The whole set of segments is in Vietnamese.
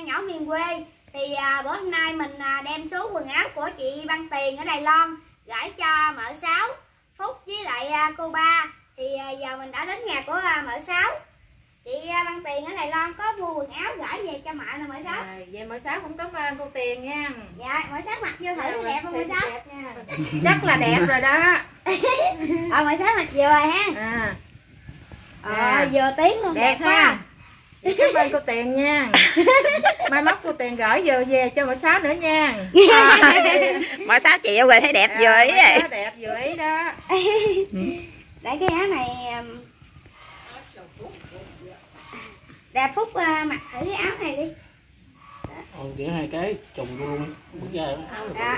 An nhỏ miền quê. Thì bữa hôm nay mình đem số quần áo của chị Văn Tiền ở Đài Loan gửi cho mợ Sáu, Phúc với lại cô Ba. Thì giờ mình đã đến nhà của mợ Sáu. Chị Văn Tiền ở Đài Loan có mua quần áo gửi về cho mợ nè mợ Sáu. Vậy mợ Sáu cũng cảm ơn cô Tiền nha. Dạ, mợ Sáu mặc vô thử đẹp không mợ Sáu? Chắc là đẹp rồi đó. Mợ Sáu mặc vừa ha. Vừa tiếng luôn, đẹp quá. Cảm ơn cô Tiền nha. Mai mốt cô Tiền gửi vừa về cho mợ Sáu nữa nha. Mợ Sáu chịu rồi thấy đẹp vừa ý vậy. Đẹp vừa ý đó. Để cái áo này đẹp. Phúc mặc thử cái áo này đi. Để hai cái trùng vô luôn bước ra đó.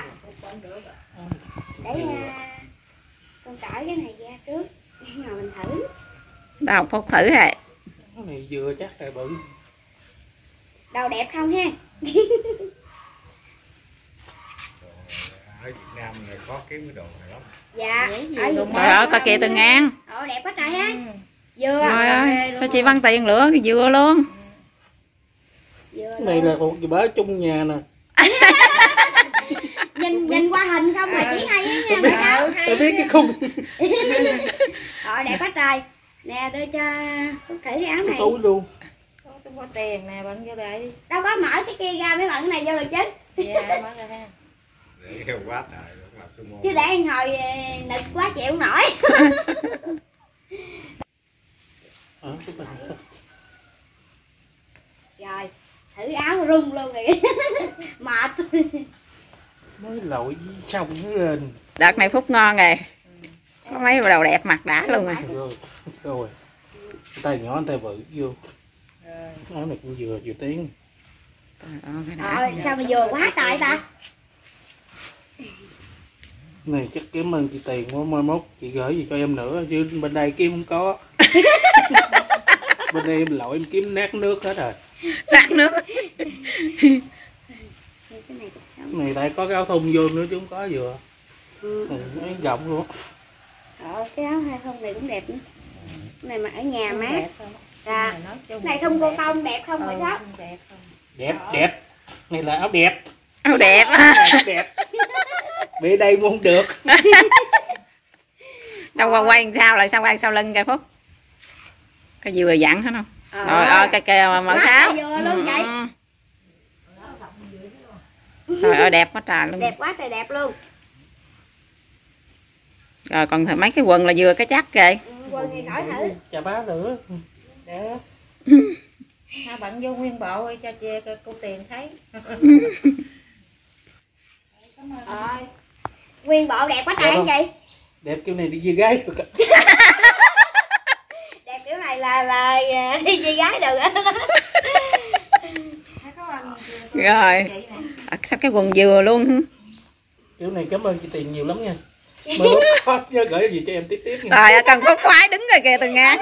Để con cởi cái này ra trước rồi mình thử. Đâu Phúc thử rồi. Cái này vừa chắc tại bự. Đầu đẹp không ha? Ở Việt Nam này khó kiếm cái đồ này lắm. Dạ. Trời ơi coi kìa Tường An. Đẹp quá trời ha. Vừa. Trời ơi sao chị Văn Tiền lửa cái dừa luôn. Cái này là thuộc về bá chung nhà nè. nhìn qua hình không mà chỉ hay á nha mợ Sáu. Tôi biết cái khung. Đẹp quá trời. Nè đưa cho Phúc thử cái áo này. Túi luôn. Tôi có tiền nè, bận vô đây. Đâu có mở cái kia ra mới bận cái này vô được chứ. Dạ, mở ra ha. Để quá trời làm sumo. Chứ để ăn hồi nực quá chịu không nổi. Rồi, thử áo rung luôn rồi. Mệt. Mới lội xong nó lên. Đợt này Phúc ngon rồi. Có mấy đồ đẹp mặc đã luôn rồi. Rồi. Tay nhỏ tay bự vô. Áo này cũng vừa tiếng. Sao mà vừa quá trời ta. Này chắc cảm ơn chị Tiền quá, mai mốt chị gửi gì cho em nữa chứ bên đây kiếm không có. Bên đây em lội em kiếm nát nước hết rồi. Nát nước. Cái này tại có cái áo thun vô nữa chứ không có vừa. Cái rộng luôn. Cái áo hai không này cũng đẹp nữa. Cái này mặc ở nhà mát. Dạ. Cái này không cô tông đẹp không mợ Sáu? Đẹp. Này là áo đẹp. Áo đẹp. Áo đẹp. Về đây mua không được. Đâu qua quay sao lại sao quay sau lưng kìa Phúc. Cái vừa dặn hết không? Rồi ơi cái kìa mợ Sáu. Vừa luôn vậy. Trời ơi đẹp quá trời luôn. Đẹp quá trời đẹp luôn. Rồi còn mấy cái quần là vừa cái chắc kìa. Quần thì khỏi thử. Chà bá nữa. Được. Ha bận vô nguyên bộ cho cô Tiền thấy. Nguyên bộ đẹp quá trời anh chị. Đẹp kiểu này đi với gái được. Đẹp kiểu này là đi với gái được. Rồi. Sao cái quần vừa luôn. Kiểu này cảm ơn chị Tiền nhiều lắm nha. Mới có nhớ gửi gì cho em tiếp nha. Rồi cần Phúc khoái đứng rồi kìa Tường An.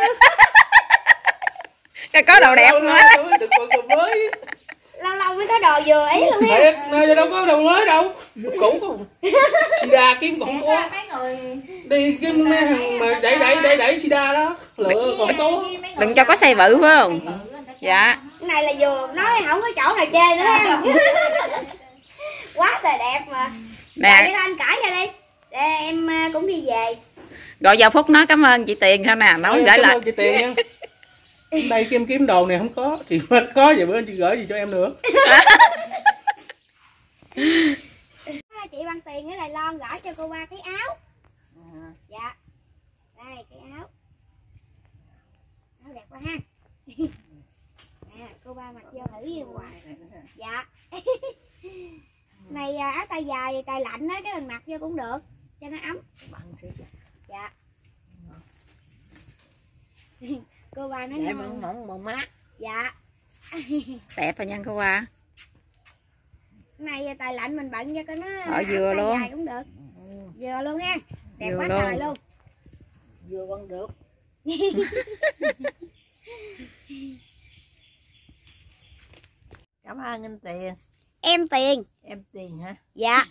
Cái có đồ đẹp nữa. Được đồ mới. Lâu lâu mới có đồ vừa ý luôn ha. Thiệt, nơi đâu có đồ mới đâu. Đồ cũ không. Sida kiếm còn có. Đi cái mà đẩy Sida đó. Lựa còn có. Đừng cho có xe bự phải không? Dạ. Cái này là vừa nói không có chỗ nào chê nữa ha. Quá trời đẹp mà. Nè. Rồi anh cãi ra đi. Để em cũng đi về. Rồi giờ Phúc nói cảm ơn chị Tiền sao nè, nói gửi lại. Cảm ơn chị Tiền nha. Đây kiếm đồ này không có, chị bên có vậy bữa anh chị gửi gì cho em nữa. Chị Văn Tiền ở Đài Loan gửi cho cô Ba cái áo. Dạ. Đây cái áo. Áo đẹp quá ha. Nè, cô Ba mặc vô thử gì hoài. Dạ. Này áo tay dài trời lạnh á, cái mình mặc vô cũng được cho nó ấm. Dạ. Cô Ba nói mỏng mát. dạ. Đẹp rồi nha cô Ba. Cái này tài lạnh mình bận cho cái nó vừa luôn dài cũng được. Vừa luôn ha. Đẹp vừa quá luôn. trời luôn. Vừa vẫn được. Cảm ơn anh Tiền. Em Tiền. Em Tiền hả? Dạ.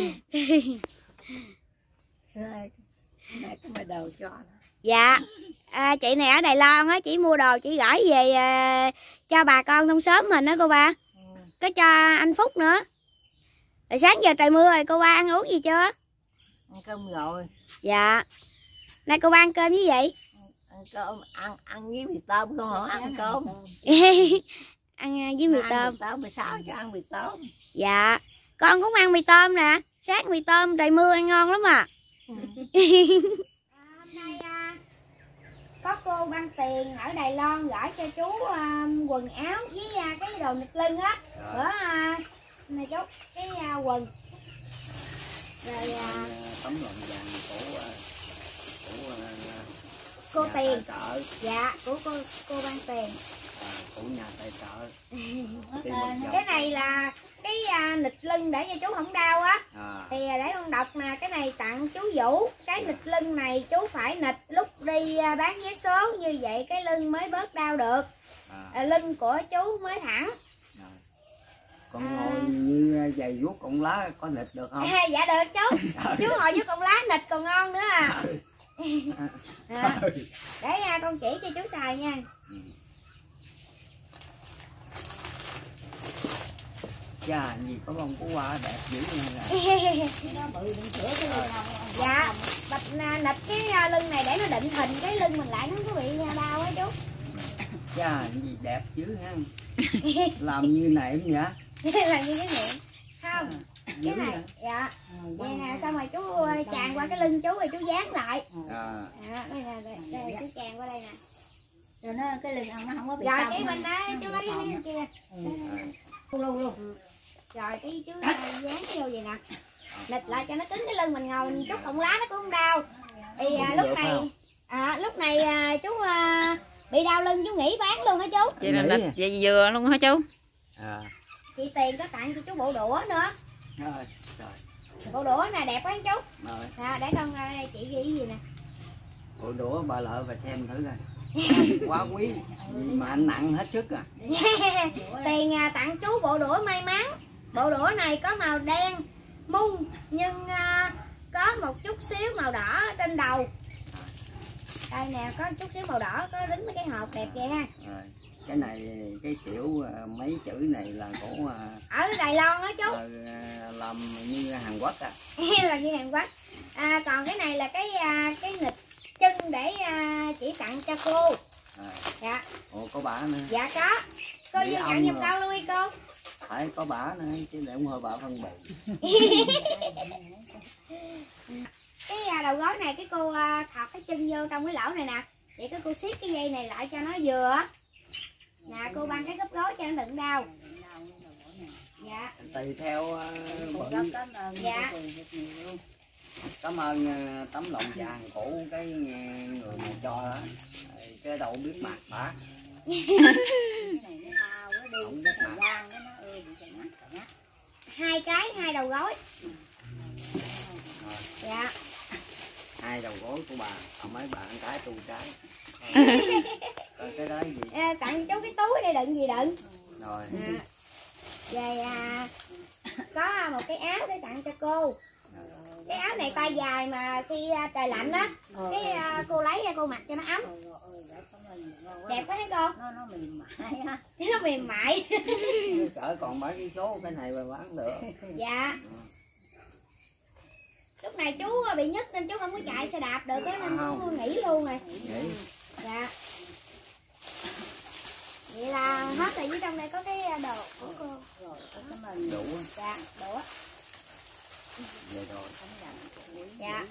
Nay có mày đầu cho. Dạ. chị này ở Đài Loan á, chị mua đồ chị gửi về cho bà con trong xóm mình đó cô ba. Có cho anh Phúc nữa. Rồi sáng giờ trời mưa rồi cô ba ăn uống gì chưa? Ăn cơm rồi. Dạ. Nay cô ba ăn cơm với gì? Ăn cơm, ăn với mì tôm con hả? Ăn cơm. Ăn với mì tôm. Mì tôm 16 cho ăn mì tôm. Dạ. Con cũng ăn mì tôm nè. Sáng mì tôm trời mưa ăn ngon lắm à. Hôm nay có cô băng tiền ở Đài Loan gửi cho chú quần áo với cái đồ nịt lưng á. Bữa này chú cái quần. Rồi tấm lòng vàng của cô Tiền. Trợ. Dạ, của cô băng tiền. Của nhà tài trợ. Cái này là cái nịt lưng để cho chú không đau á. Thì để con đọc nè, cái này tặng chú Vũ. Cái nịt lưng này chú phải nịt lúc đi bán vé số, như vậy cái lưng mới bớt đau được. Lưng của chú mới thẳng. Con ngồi như giày vuốt cọng lá có nịt được không? Dạ được chú. Chú ngồi vuốt cọng lá nịt còn ngon nữa à. Để con chỉ cho chú xài nha. Chà, gì có bông của hoa đẹp dữ nha. Dạ, bạch nịt cái lưng này để nó định hình cái lưng mình lại nó không có bị đau á chú. Chà, gì đẹp dữ ha. Làm như này em nhỉ? Làm như cái miệng. Không, cái này, dạ. Vậy nè, xong rồi chú chàng qua cái lưng chú rồi chú dán lại. Đây nè, đây chú chàng qua đây nè. Rồi nó cái lưng ông nó không có bị rồi cong. cái bên đó chú lấy cái bên kia. Luôn. Rồi cái chú dán vô vậy nè. Nịt lại cho nó cứng cái lưng mình ngồi mình chút cọng lá nó cũng không đau. Thì lúc này chú bị đau lưng chú nghỉ bán luôn hả chú? Vậy là vậy vừa luôn hả chú? Chị Tiền có tặng cho chú bộ đũa nữa. Bộ đũa nè đẹp quá chú. Để con đây chị ghi gì nè. Bộ đũa bà lợi và xem thử coi. Quá quý gì mà anh nặng hết sức à. Tiền tặng chú bộ đũa may mắn. Bộ đũa này có màu đen mung nhưng có một chút xíu màu đỏ trên đầu. Đây nè, có chút xíu màu đỏ, có đính mấy cái hộp đẹp vậy ha. Cái này cái kiểu mấy chữ này là của ở Đài Loan đó chú. Làm như Hàn Quốc à. Là như Hàn Quốc. Còn cái này là cái nịt chân để chỉ tặng cho cô. Dạ. Ồ, có bả nữa. Dạ có. Cô vô nhận giùm con luôn đi cô. Phải có bả nữa chứ để không hơi bả phân bì. Cái đầu gối này cái cô thọt cái chân vô trong cái lỗ này nè. Vậy cái cô siết cái dây này lại cho nó vừa. Nè cô băng cái gấp gối cho nó đừng đau. Dạ. Tùy theo dạ. Cảm ơn tấm lòng vàng của cái người mà cho đó. Cái đâu biết mặt bả. Không biết mặt. 2 cái 2 đầu gối. Dạ. 2 đầu gối của bà, còn mấy bạn cái tu cái. Rồi cái đó gì? Tặng chú cái túi để đựng gì đựng. Rồi. Về có một cái áo để tặng cho cô. Cái áo này tay dài mà khi trời lạnh á, cái cô lấy ra cô mặc cho nó ấm. Đẹp quá hả cô? Nó mềm mại á. Nó mềm mại. Cỡ còn mấy cái số cái này mà bán được. Dạ. Lúc này chú bị nhức nên chú không có chạy xe đạp được á nên chú nghỉ luôn rồi. Nghỉ. Dạ. Vậy là hết rồi, dưới trong đây có cái đồ của cô. Rồi, cảm ơn. Đủ. Dạ, đủ. Vậy rồi. Dạ.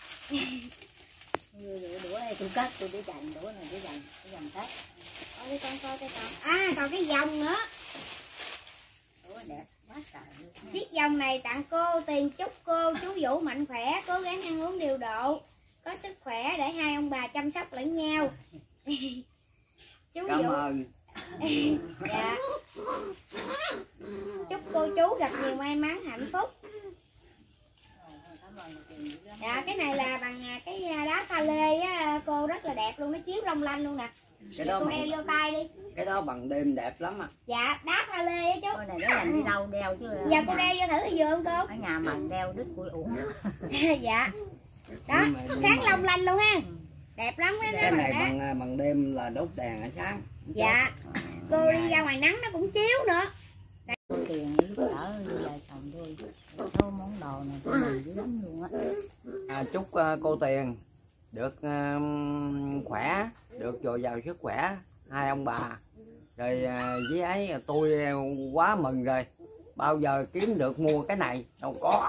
Đũa đây tôi cất, tôi để dành đũa này để dành hết. Đi con coi cái còn. Còn cái vòng nữa. Đũa đẹp quá trời. Chiếc vòng này tặng cô. Tiền chúc cô chú Vũ mạnh khỏe, cố gắng ăn uống điều độ, có sức khỏe để hai ông bà chăm sóc lẫn nhau. Chú Cảm Vũ. ơn. Dạ. Chúc cô chú gặp nhiều may mắn hạnh phúc. Dạ, cái này là bằng cái đá pha lê á, cô rất là đẹp luôn, nó chiếu long lanh luôn nè. Cái đó cô đeo vô tay đi. Cái đó bằng đêm đẹp lắm à. Dạ, đá pha lê á chú. Cái này nó dành đi đâu đeo chứ. Giờ cô đeo vô thử thì vừa không cô? Ở nhà mà đeo đứt bụi uổng. Dạ. Đó, sáng long lanh luôn ha. Đẹp lắm cái này bằng đêm là đốt đèn ở sáng. Dạ. Cô đi ra ngoài nắng nó cũng chiếu nữa. Cô tiền giúp đỡ vợ chồng tôi số món đồ này tôi mừng dữ lắm luôn á. Chúc cô Tiền được khỏe, được dồi dào sức khỏe, hai ông bà. Rồi với ấy tôi quá mừng rồi. Bao giờ kiếm được mua cái này đâu có.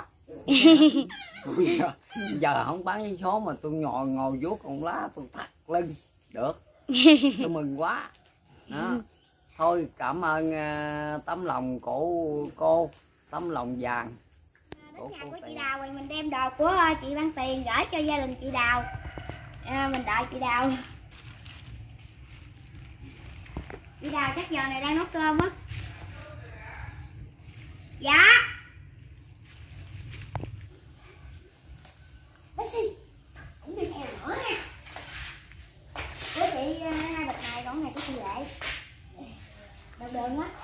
Giờ không bán giấy số mà tôi ngồi vuốt con lá tôi thắt lưng được. Tôi mừng quá. Đó. Thôi cảm ơn tấm lòng của cô, tấm lòng vàng. Đến nhà của chị Đào thì mình đem đồ của chị Văn Tiền gửi cho gia đình chị Đào. Mình đợi chị Đào. Chị Đào chắc giờ này đang nấu cơm á. Dạ. Bexy cũng đi theo nữa ha. Của chị hai bịch này, còn này của chị Lệ. Đau đớn quá.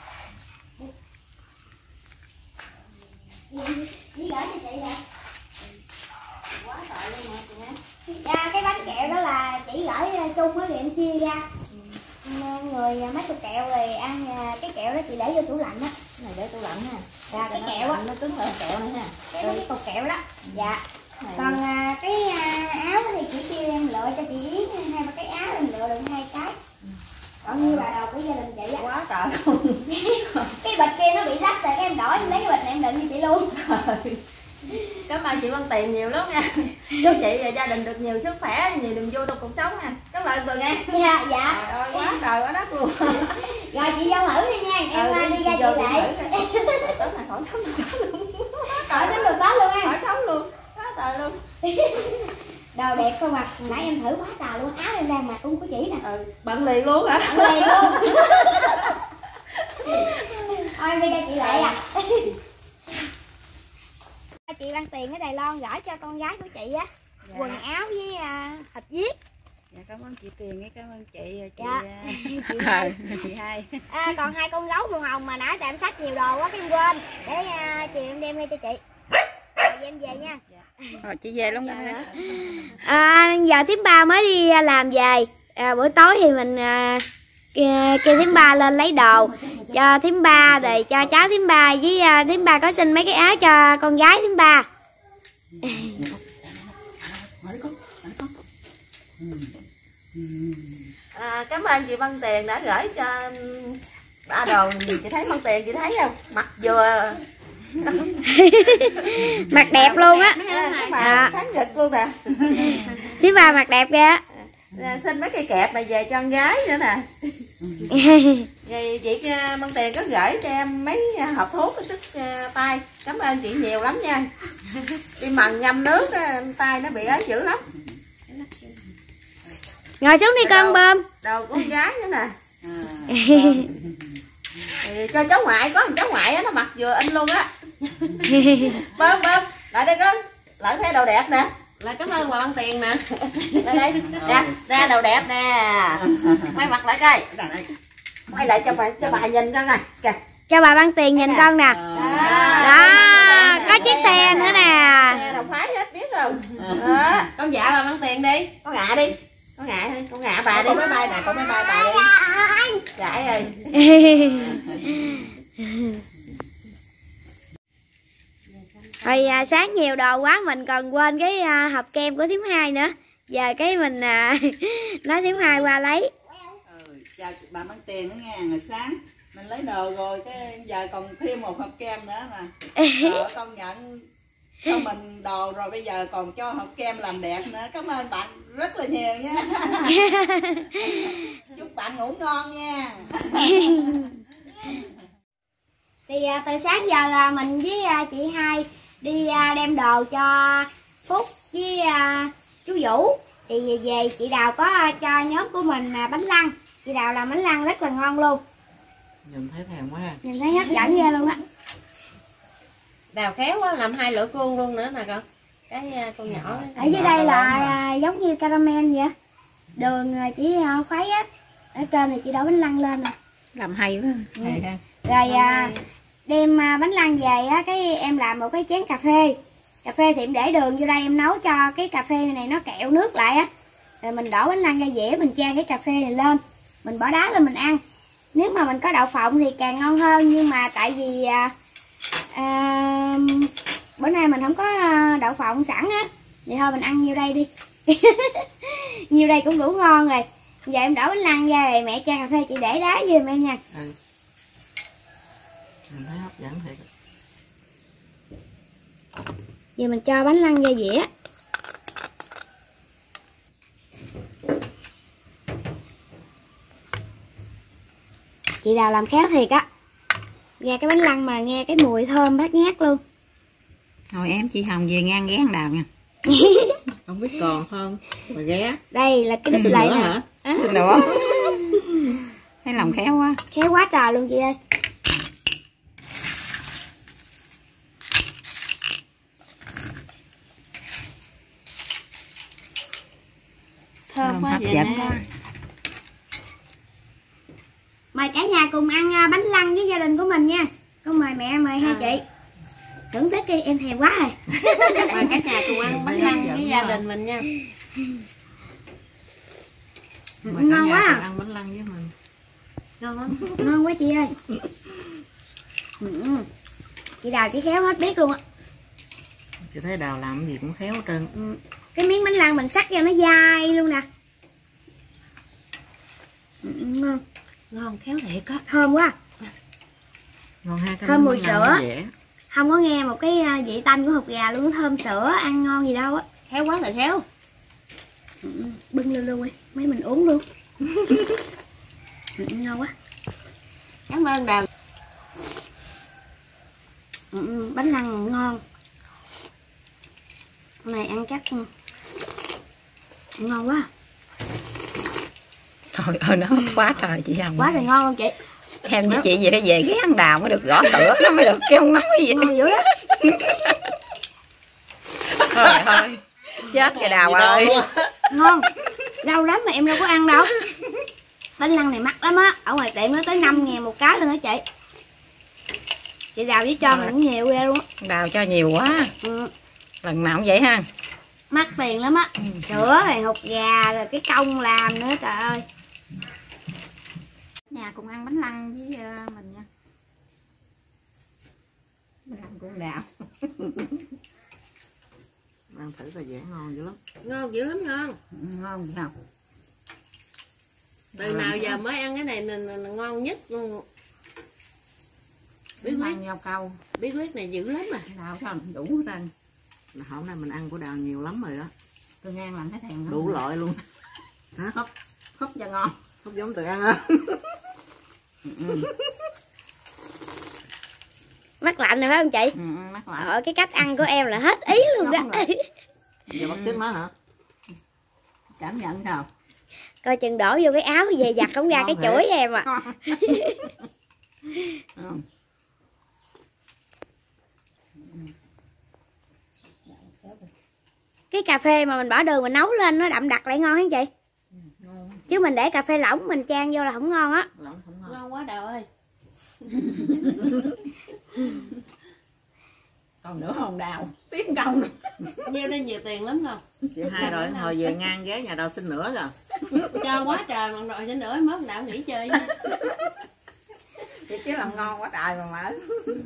Chỉ gửi cho chị nè. Quá tội luôn mà chị ha. Dạ, cái bánh kẹo đó là chị gửi chung đó thì em chia ra. Người mấy cục kẹo rồi ăn cái kẹo đó chị để vô tủ lạnh á. Cái này để tủ lạnh ha. Dạ, cái kẹo á, nó cứng hơn kẹo này ha. cái cục kẹo đó. Dạ. Còn cái áo thì chị kêu em lựa cho chị Yến 2-3 cái áo, em lựa được 2 cái. Còn như bà đầu của gia đình chị á. Quá trời luôn. Cái bịch kia nó bị rách rồi, cái em đổi em lấy cái bịch này em đựng cho chị luôn. Cảm ơn chị Văn Tiền nhiều lắm nha. Chúc chị và gia đình được nhiều sức khỏe, nhiều niềm vui trong cuộc sống nha. Cảm ơn Tường nha. Dạ, dạ. Trời ơi, quá trời quá đất luôn. Rồi chị vô thử đi nha, em đi ra chị Lệ. Tối này khỏi sống được đó luôn. Khỏi sống được đó luôn em. Khỏi sống luôn. Quá trời luôn. Đồ đẹp không à, nãy em thử quá trời luôn, áo em đang mặc cũng của chị nè. Bận liền luôn hả? Bận liền luôn. Thôi em đi ra chị Lệ à. Chị Văn Tiền ở Đài Loan gửi cho con gái của chị á, dạ. Quần áo với hộp viết. Dạ, cảm ơn chị Tiền với cảm ơn chị dạ. chị hai. Còn 2 con gấu màu hồng mà nãy em xách nhiều đồ quá cái em quên, để chiều em đem ngay cho chị. Rồi em về nha. Rồi chị về luôn rồi. Giờ thím ba mới đi làm về. Buổi tối thì mình kêu thím ba lên lấy đồ cho thím ba, rồi cho cháu thím ba, với thím ba có xin mấy cái áo cho con gái thím ba. Cảm ơn chị Văn Tiền đã gửi cho ba đồ. Chị thấy Văn Tiền, chị thấy không, mặc vừa Mặt đẹp luôn á. Sáng rực luôn nè. Thím ba mặt đẹp kìa. Xin mấy cây kẹp này về cho con gái nữa nè. Vậy chị Văn Tiền có gửi cho em mấy hộp thuốc sức tay. Cảm ơn chị nhiều lắm nha. Đi mần ngâm nước tay nó bị ế dữ lắm. Ngồi xuống đi con bơm. Đồ của con gái nữa nè. Cho cháu ngoại, có thằng cháu ngoại á, nó mặc vừa in luôn á. Bơm lại đây con, lại thấy đồ đẹp nè. Lại cảm ơn bà Văn Tiền nè. Đây ra đồ đẹp nè. Quay mặt lại coi, quay lại cho bà nhìn con nè kìa. Cho bà Văn Tiền nhìn con nè. Đó, có chiếc xe nữa nè. Xe đồng phái hết biết không. Đó. Con dạ bà Văn Tiền đi. Con ngạ đi. Con ngạ bà đi. Con máy bay nè, con máy bay bà đi. Chạy rồi. Rồi sáng nhiều đồ quá mình còn quên cái hộp kem của thím hai nữa. Giờ cái mình nói thím hai qua lấy. Chào bà Văn Tiền nữa nha. Ngày sáng mình lấy đồ rồi cái giờ còn thêm một hộp kem nữa mà. Công nhận cho mình đồ rồi bây giờ còn cho hộp kem làm đẹp nữa. Cảm ơn bạn rất là nhiều nha. Chúc bạn ngủ ngon nha. Thì từ sáng giờ mình với chị hai đi đem đồ cho Phúc với chú Vũ. Thì về chị Đào có cho nhóm của mình bánh lăng. Chị Đào làm bánh lăng rất là ngon luôn. Nhìn thấy thèm quá ha. Nhìn thấy hấp dẫn ghê luôn á. Đào khéo quá, làm 2 lửa cuông luôn nữa nè con. Cái con nhỏ. Ở dưới đây là giống như caramel vậy. Đường chỉ khuấy á. Ở trên này chị đổ bánh lăng lên nè. Làm hay quá. Hay ha. Rồi đem bánh lăng về á, cái em làm một cái chén cà phê. Cà phê thì em để đường vô đây em nấu cho cái cà phê này nó kẹo nước lại á. rồi mình đổ bánh lăng ra dĩa, mình chan cái cà phê này lên, mình bỏ đá lên mình ăn. Nếu mà mình có đậu phộng thì càng ngon hơn, nhưng mà tại vì bữa nay mình không có đậu phộng sẵn á, vậy thôi mình ăn nhiêu đây đi. Nhiêu đây cũng đủ ngon rồi. Giờ em đổ bánh lăng ra rồi mẹ chan cà phê chị để đá giùm em nha. Mình thấy hấp dẫn thiệt. Giờ mình cho bánh lăng ra dĩa. Chị Đào làm khéo thiệt á. Ra cái bánh lăng mà nghe cái mùi thơm bát ngát luôn. Thôi em chị Hồng về ngang ghé ăn Đào nha. Không biết còn không mà ghé. Đây là cái đít lại nè. Hả? Xin nữa. Thấy lòng khéo quá. Khéo quá trời luôn chị ơi. Thơm quá, hấp dẫn quá. Mời cả nhà cùng ăn bánh lăng với gia đình của mình nha. Con mời mẹ, mời hai chị. Thưởng thức đi, em thèm quá rồi. Mời cả nhà cùng ăn bánh lăng với gia đình mình nha. Ngon quá à. Ăn bánh lăng với mình. Ngon lắm. Ngon quá chị ơi. Chị Đào chỉ khéo hết biết luôn á. Chị thấy Đào làm cái gì cũng khéo hết trơn. Cái miếng bánh lăng mình sắc ra nó dai luôn nè. Ngon. Ngon khéo thiệt á. Thơm quá. Ngon ha, cái thơm mùi sữa. Dễ. Không có nghe một cái vị tanh của hột gà luôn, thơm sữa, ăn ngon gì đâu á. Khéo quá là khéo. Bưng lên luôn đi, mấy mình uống luôn. Ngon quá. Cảm ơn Đào. Bánh lăng ngon. Hôm nay ăn chắc ngon quá. Trời ơi nó hấp quá trời chị Hồng. Quá trời ngon luôn chị. Em với chị về ghé ăn Đào mới được gõ cửa nó mới được kêu nói gì. Ngon dữ đó. Thôi chết rồi Đào ơi. Ngon. Đau lắm mà em đâu có ăn đâu. Bánh lăng này mắc lắm á. Ở ngoài tiệm nó tới 5.000 một cái luôn á chị. Chị Đào với cho mình cũng nhiều ghê luôn á. Đào cho nhiều quá. Lần nào cũng vậy ha. Mắc tiền lắm á. Sữa rồi hột gà rồi cái công làm nữa, trời ơi. Nhà cùng ăn bánh lăng với mình nha. Bánh lăng của Đào. Ăn thử coi dễ ngon dữ lắm. Ngon dữ lắm, ngon. Ngon gì không? Từ nào giờ mới ăn cái này là ngon nhất luôn. Bí quyết nhau câu. Bí quyết này dữ lắm à. Đào sao đủ hết trơn. Hôm nay mình ăn của Đào nhiều lắm rồi đó. Tôi ngang làm thấy thèm. Đủ loại luôn. Hả? Khúc cho ngon. Khúc giống tự ăn á. Mắc lạnh rồi phải không chị? Mắc lạnh. Cái cách ăn của em là hết ý luôn đó. Giờ bắt chước nó hả? Cảm nhận sao? Coi chừng đổ vô cái áo về giặt không ra cái chuỗi em à. Cái cà phê mà mình bỏ đường mình nấu lên nó đậm đặc lại ngon hả chị? Chứ mình để cà phê lỏng mình chan vô là không ngon á. Ngon quá Đào ơi. Còn nữa không Đào? Tiếng câu nữa. Nhiêu đây nhiều tiền lắm không? Chị hai rồi hồi về ngang ghé nhà Đào xin nữa rồi. Cho quá trời mà rồi xin nữa mốt Đào nghỉ chơi nha. Chị chứ làm ngon quá trời mà mở.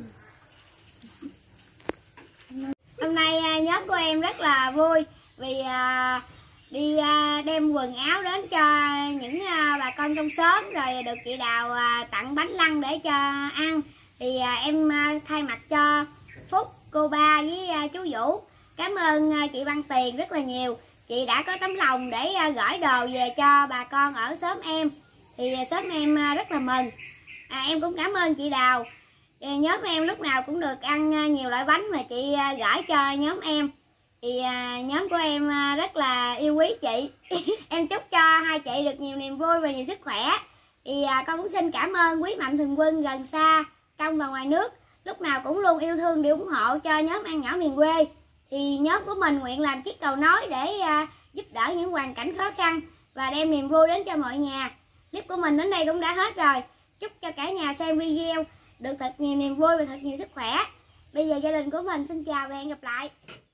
Hôm nay nhóm của em rất là vui vì đi đem quần áo đến cho những bà con trong xóm, rồi được chị Đào tặng bánh lăng để cho ăn. Thì em thay mặt cho Phúc, cô Ba với chú Vũ cảm ơn chị Văn Tiền rất là nhiều. Chị đã có tấm lòng để gửi đồ về cho bà con ở xóm em. Thì xóm em rất là mừng. Em cũng cảm ơn chị Đào. Nhóm em lúc nào cũng được ăn nhiều loại bánh mà chị gửi cho nhóm em. Thì nhóm của em rất là yêu quý chị. Em chúc cho hai chị được nhiều niềm vui và nhiều sức khỏe. Thì con cũng xin cảm ơn quý mạnh thường quân gần xa, trong và ngoài nước, lúc nào cũng luôn yêu thương để ủng hộ cho nhóm Ăn Nhỏ Miền Quê. Thì nhóm của mình nguyện làm chiếc cầu nối để giúp đỡ những hoàn cảnh khó khăn và đem niềm vui đến cho mọi nhà. Clip của mình đến đây cũng đã hết rồi. Chúc cho cả nhà xem video được thật nhiều niềm vui và thật nhiều sức khỏe. Bây giờ gia đình của mình xin chào và hẹn gặp lại.